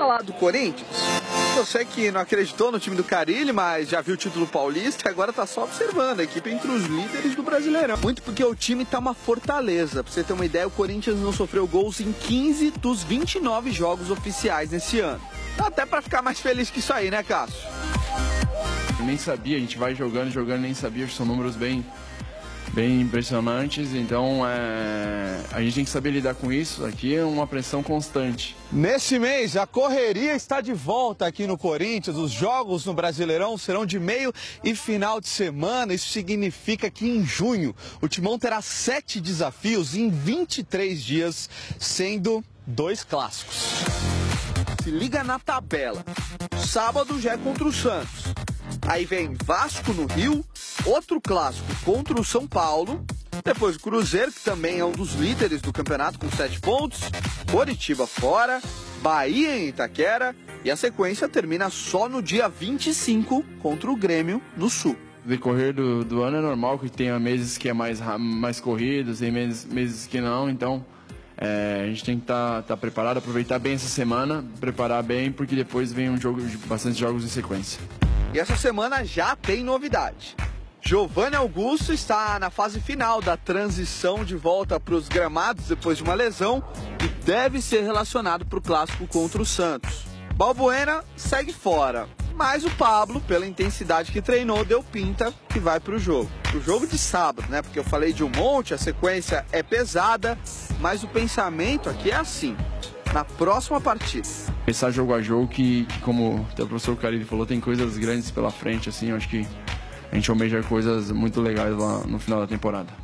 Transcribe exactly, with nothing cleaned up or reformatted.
falar do Corinthians? Você que não acreditou no time do Carille, mas já viu o título paulista e agora tá só observando a equipe entre os líderes do Brasileirão. Muito porque o time tá uma fortaleza. Pra você ter uma ideia, o Corinthians não sofreu gols em quinze dos vinte e nove jogos oficiais nesse ano. Dá até pra ficar mais feliz que isso aí, né, Cássio? Eu nem sabia, a gente vai jogando, jogando, nem sabia, são números bem, bem impressionantes, então é, a gente tem que saber lidar com isso, aqui é uma pressão constante. Nesse mês, a correria está de volta aqui no Corinthians, os jogos no Brasileirão serão de meio e final de semana, isso significa que em junho o Timão terá sete desafios em vinte e três dias, sendo dois clássicos. Se liga na tabela, sábado já é contra o Santos. Aí vem Vasco no Rio, outro clássico contra o São Paulo, depois o Cruzeiro, que também é um dos líderes do campeonato com sete pontos, Coritiba fora, Bahia em Itaquera e a sequência termina só no dia vinte e cinco contra o Grêmio no Sul. No decorrer do, do ano é normal que tenha meses que é mais, mais corridos, tem meses, meses que não, então é, a gente tem que estar tá, tá preparado, aproveitar bem essa semana, preparar bem, porque depois vem um jogo, bastante jogos em sequência. E essa semana já tem novidade. Giovanni Augusto está na fase final da transição de volta para os gramados depois de uma lesão e deve ser relacionado para o clássico contra o Santos. Balbuena segue fora, mas o Pablo, pela intensidade que treinou, deu pinta que vai para o jogo. O jogo de sábado, né? Porque eu falei de um monte, a sequência é pesada, mas o pensamento aqui é assim. Na próxima partida. Pensar jogo a jogo que, que como até o professor Carille falou, tem coisas grandes pela frente, assim, eu acho que a gente almeja coisas muito legais lá no final da temporada.